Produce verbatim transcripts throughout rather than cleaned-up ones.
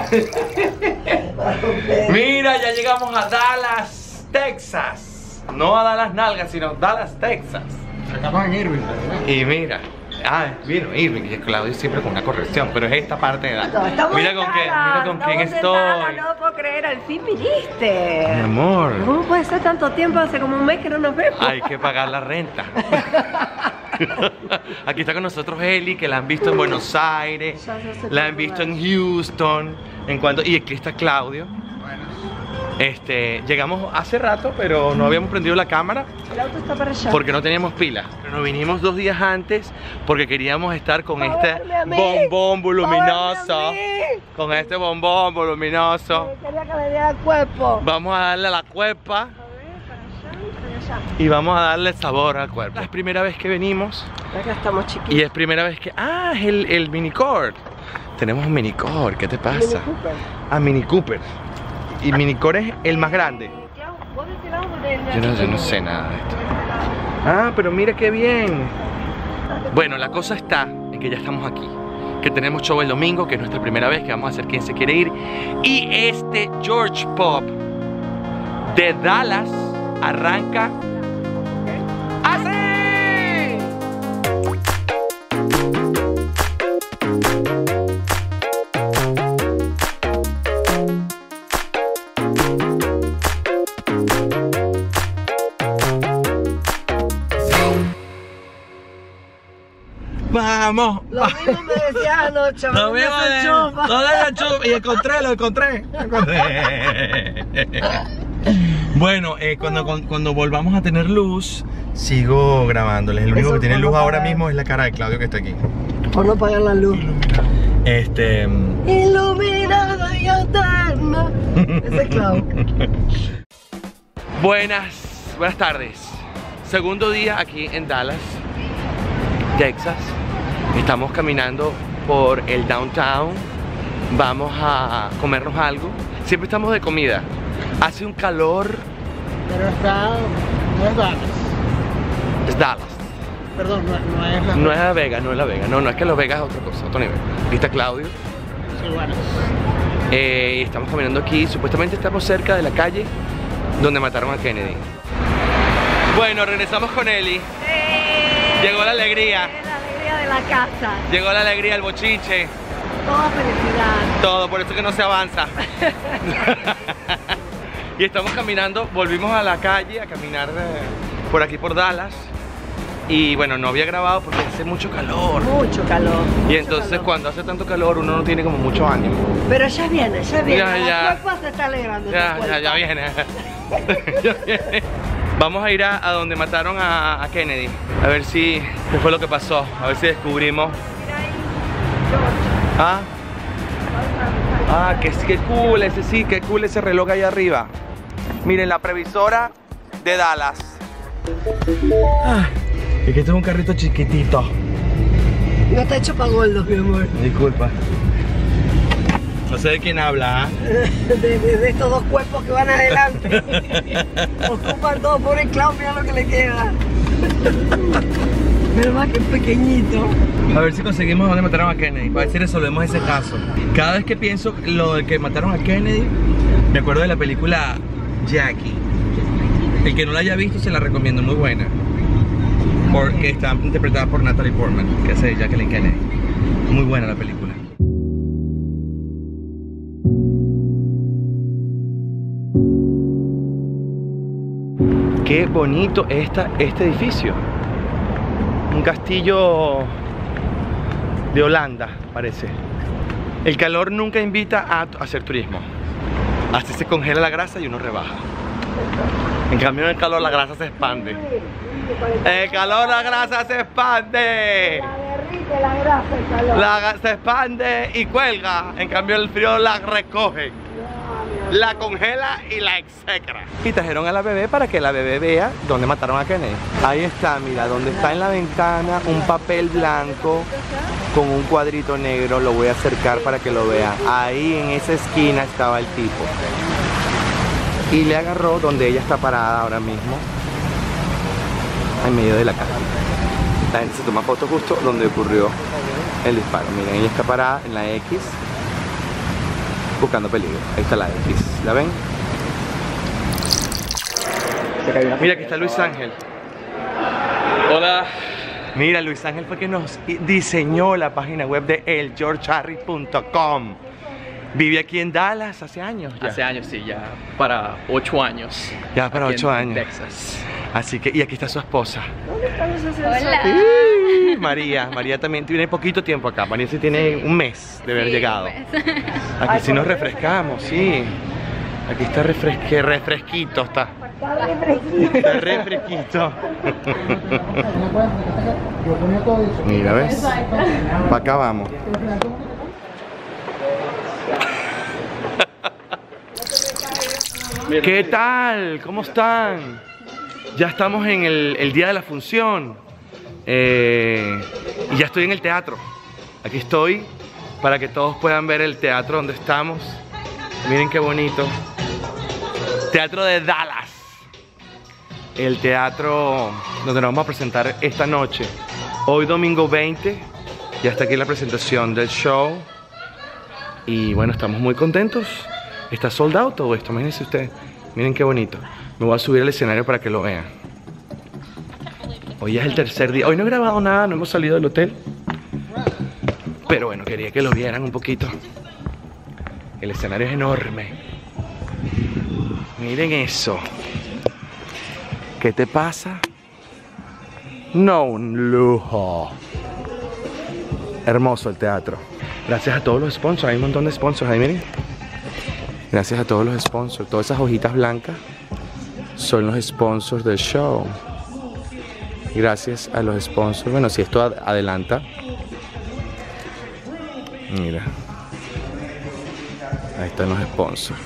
Mira, ya llegamos a Dallas, Texas. No a Dallas Nalgas, sino Dallas, Texas. Estamos en Irving, ¿verdad? Y mira, ah, vino Irving, y Claudio siempre con una corrección, pero es esta parte de Dallas. No, mira con qué, mira con quién estoy. Dallas, no puedo creer, al fin viniste. Mi amor. ¿Cómo puede ser tanto tiempo? Hace como un mes que no nos vemos. Hay que pagar la renta. Aquí está con nosotros Eli, que la han visto en Buenos Aires, la han visto en Houston, en cuanto, y aquí está Claudio. Este, llegamos hace rato, pero no habíamos prendido la cámara. El auto está para allá. Porque no teníamos pilas. Pero nos vinimos dos días antes porque queríamos estar con Pa' este verme a mí. bombón voluminoso. Pa' verme a mí. Con este bombón voluminoso. Eh, Quería que le diera el cuerpo. Vamos a darle a la cuerpa A ver, para allá, para allá. y vamos a darle sabor al cuerpo. Es primera vez que venimos Acá estamos chiquitos. y es primera vez que... Ah, es el, el Mini Cord. Tenemos un Mini Cord, ¿qué te pasa? Mini Cooper. Ah, Mini Cooper. Y Mini Cord es el más grande. Yo no, yo no sé nada de esto. Ah, pero mira qué bien. Bueno, la cosa está en que ya estamos aquí, que tenemos show el domingo, que es nuestra primera vez, que vamos a hacer Quien Se Quiere Ir. Y este George Pop de Dallas arranca así. Vamos. Lo mismo me decías anoche. Lo me mismo hace de- chupa. lo de la chupa. Y encontré, lo encontré. Lo encontré. Bueno, eh, cuando, cuando, cuando volvamos a tener luz, sigo grabándoles. El único Eso que tiene por luz no ahora pagar. mismo es la cara de Claudio, que está aquí. Por no pagar la luz. Este. Iluminada y eterna. Ese es Clau. Buenas, buenas tardes. Segundo día aquí en Dallas, Texas. Estamos caminando por el downtown. Vamos a comernos algo. Siempre estamos de comida. Hace un calor. Pero está... no es Dallas. Es Dallas. Perdón, no, no es la... No es La Vega, no es La Vega. No, no es que Las Vegas es otra cosa, otro nivel. Aquí está Claudio. Sí, bueno. Eh, estamos caminando aquí. Supuestamente estamos cerca de la calle donde mataron a Kennedy. Bueno, regresamos con Eli. Llegó la alegría. La alegría de la casa. Llegó la alegría, el bochinche. Toda felicidad. Todo, por eso que no se avanza. Y estamos caminando, volvimos a la calle a caminar eh, por aquí por Dallas. Y bueno, no había grabado porque hace mucho calor. Mucho calor. Y mucho entonces calor. cuando hace tanto calor uno no tiene como mucho ánimo. Pero ya viene, ya viene. Ya, ya. La cuerpa se está alegrando. Ya, esta ya, ya cuerpa. viene. Ya viene. Vamos a ir a, a donde mataron a, a Kennedy. A ver si qué fue lo que pasó. A ver si descubrimos. Ah, ah, que, que cool ese sí, que cool ese reloj ahí arriba. Miren, la previsora de Dallas. Ah, es que este es un carrito chiquitito. No está hecho para gordos, mi amor. Disculpa. No sé de quién habla, ¿ah? De, de- de estos dos cuerpos que van adelante. Ocupan todo, pobre Clau, mira lo que le queda. Pero más que pequeñito. A ver si conseguimos dónde mataron a Kennedy, para ver si resolvemos ese caso. Cada vez que pienso lo de que mataron a Kennedy, me acuerdo de la película Jackie. El que no la haya visto se la recomiendo, muy buena. Porque está interpretada por Natalie Portman, que hace de Jacqueline Kennedy. Muy buena la película. Qué bonito está este edificio. Un castillo de Holanda, parece. El calor nunca invita a hacer turismo. Así se congela la grasa y uno rebaja. En cambio en el calor la grasa se expande. El calor la grasa se expande. La derrite la grasa, el calor. La se expande y cuelga. En cambio el frío la recoge. La congela y la execra. Y trajeron a la bebé para que la bebé vea dónde mataron a Kennedy. Ahí está, mira, donde está en la ventana un papel blanco con un cuadrito negro. Lo voy a acercar para que lo vean. Ahí en esa esquina estaba el tipo. Y le agarró donde ella está parada ahora mismo, en medio de la calle. La gente se toma fotos justo donde ocurrió el disparo. Miren, ella está parada en la X. buscando peligro. Ahí está la X, ¿la ven? Mira, aquí está Luis Ángel. Hola. Mira, Luis Ángel fue que nos diseñó la página web de el george harris punto com. Vive aquí en Dallas hace años ya. Hace años, sí, ya para ocho años. Ya para aquí ocho en años. Texas. Así que, y aquí está su esposa. Hola. Sí, María. María también tiene poquito tiempo acá. María sí tiene un mes de haber Sí, llegado. un mes. Aquí sí nos refrescamos, sí. Aquí está refresque, refresquito, está. Está refresquito. Mira, ¿ves? Para acá vamos. ¿Qué tal? ¿Cómo están? Ya estamos en el, el día de la función. Eh, y ya estoy en el teatro. Aquí estoy para que todos puedan ver el teatro donde estamos. Miren qué bonito. Teatro de Dallas. El teatro donde nos vamos a presentar esta noche. Hoy domingo veinte. Ya está aquí la presentación del show. Y bueno, estamos muy contentos. Está sold out todo esto, imagínense ustedes. Miren qué bonito. Me voy a subir al escenario para que lo vean. Hoy es el tercer día. Hoy no he grabado nada, no hemos salido del hotel. Pero bueno, quería que lo vieran un poquito. El escenario es enorme. Miren eso. ¿Qué te pasa? No, un lujo. Hermoso el teatro. Gracias a todos los sponsors. Hay un montón de sponsors ahí, miren. Gracias a todos los sponsors. Todas esas hojitas blancas son los sponsors del show. Gracias a los sponsors. Bueno, si esto ad adelanta. Mira. Ahí están los sponsors.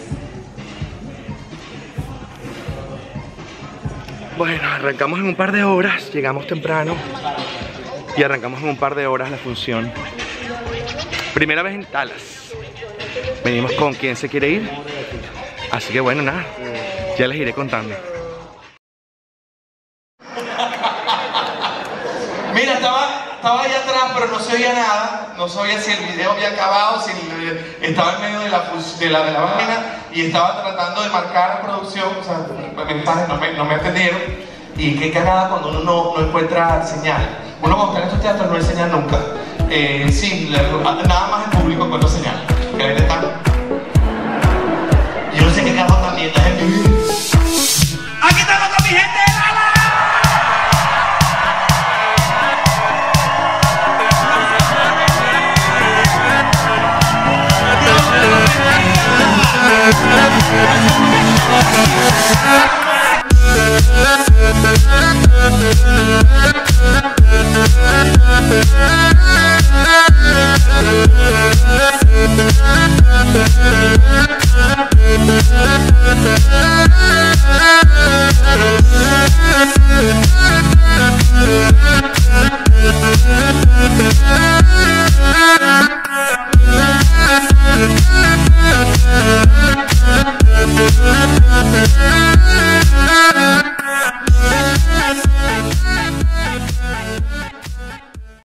Bueno, arrancamos en un par de horas. Llegamos temprano. Y arrancamos en un par de horas la función. Primera vez en Dallas. Venimos con quien se quiere ir. Así que bueno, nada. Ya les iré contando. Mira, estaba, estaba allá atrás, pero no se oía nada. No sabía si el video había acabado, si el, estaba en medio de la, de la, de la vaina y estaba tratando de marcar la producción. O sea, mensajes no me, no me entendieron. Y qué cagada cuando uno no, no encuentra señal. Uno cuando está en estos teatros no hay señal nunca. Eh, sí, nada más en público encuentra señal. Que ahí están. Yo no sé qué carro también. ¡Aquí estamos con mi gente de Dallas! We'll be right back.